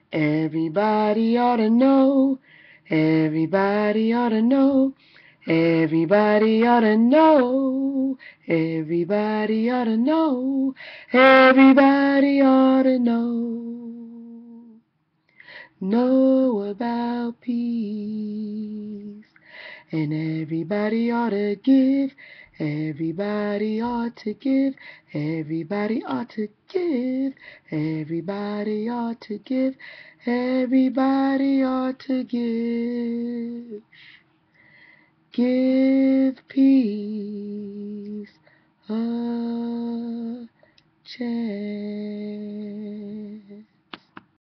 Everybody ought to know. Everybody ought to know. Everybody ought to know. Everybody ought to know. Everybody ought to know. Know about peace. And everybody ought to give. Everybody ought to give. Everybody ought to give. Everybody ought to give. Everybody ought to give. Give peace a chance.